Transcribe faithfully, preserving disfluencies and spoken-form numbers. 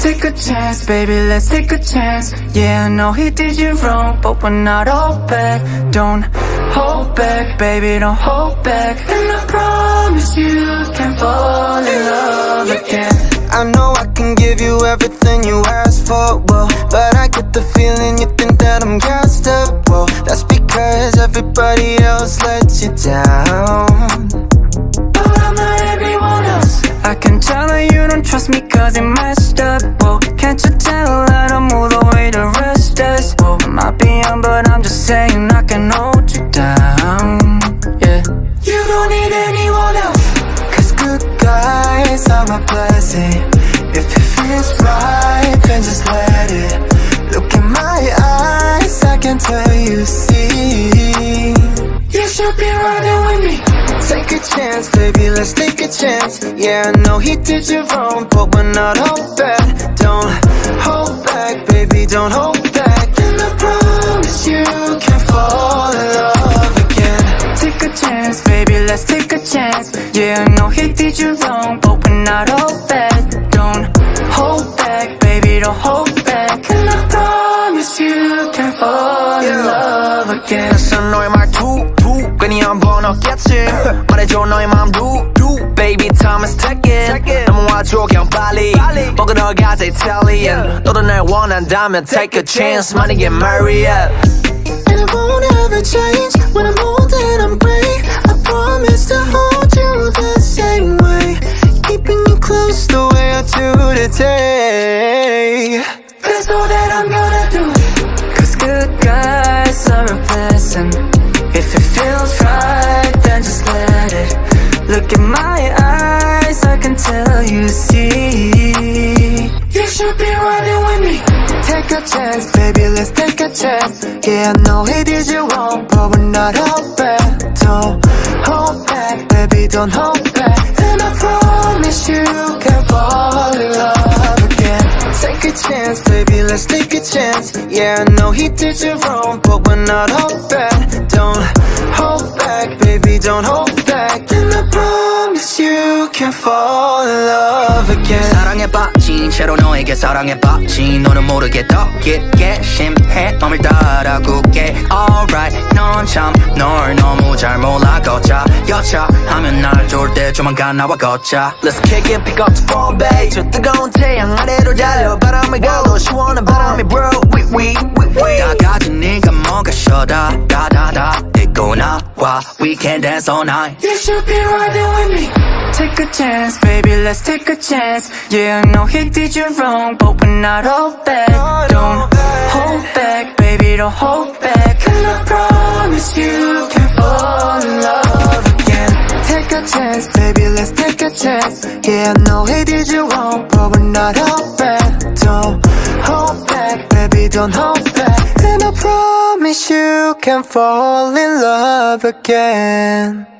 Take a chance, baby, let's take a chance. Yeah, I know he did you wrong, but we're not all bad. Don't hold back, baby, don't hold back. And I promise you can fall in love again. I know I can give you everything you ask for, whoa, but I get the feeling you think that I'm gassed up, whoa. That's because everybody else lets you down, but I'm not everyone else. I can tell that you don't trust me cause it messed up, whoa. Can't you tell that I move the way the rest does, whoa. I might be young but I'm just saying I can hold you down, yeah. You don't need anyone else, cause good guys are a blessing. If it feels right, then just let it. Look in my eyes, I can tell you see. You should be riding with me. Take a chance, baby, let's take a chance. Yeah, I know he did you wrong, but we're not all bad. Don't hold back, baby, don't hold back. And I promise you can fall in love again. Take a chance, baby, let's take a chance. Yeah, I know he did you wrong, but we're not all bad. Don't hold back, baby, don't hold back. And I promise you can fall in love again. 낯선 너의 말투 괜히 한번 어겠지. 말해줘 너의 마음 루 Baby time is ticking 넘어와줘 그냥 빨리 먹으러 가자 Italian. 너도 날 원한다면 take a chance. Money get married. And I won't ever change. When I'm old and I'm gray, I promise to hold you the same way, keeping you close the way I do today. That's all that I'm gonna do. Cause good guys are a blessing. If it feels right, then just let it. Look in my eyes, I can tell you see. You should be riding with me. Take a chance, baby, let's take a chance. Yeah, I know he did you wrong, but we're not all bad. Don't hold back, baby, don't hold back. And I promise you can fall in love again. Take a chance, baby, let's take a chance. Yeah, I know he did you wrong, but we're not all bad. Don't hold back, baby, don't hold back. And I promise you can fall in love again. 사랑에 빠진 채로 너에게 사랑에 빠진 너는 모르게 더 깊게 심해 맘을 따라 굳게 Alright 넌 참 널 너무 잘 몰라 걷자 여차 하면 날 좋을 때 조만간 나와 걷자 Let's kick it pick up the phone babe 저 뜨거운 태양 아래로 달려 바람을 가로 시원한 바람이 blow We we we we 다 가진 네가 뭐가 shoulda 다다다 잊고 나와 We can dance all night. You should be riding with me. Take a chance, baby, let's take a chance. Yeah, I know he did you wrong, but we're not all bad. Don't hold back, baby, don't hold back. And I promise you can fall in love again. Take a chance, baby, let's take a chance. Yeah, I know he did you wrong, but we're not all bad. Don't hold back, baby, don't hold back. And I promise you can fall in love again.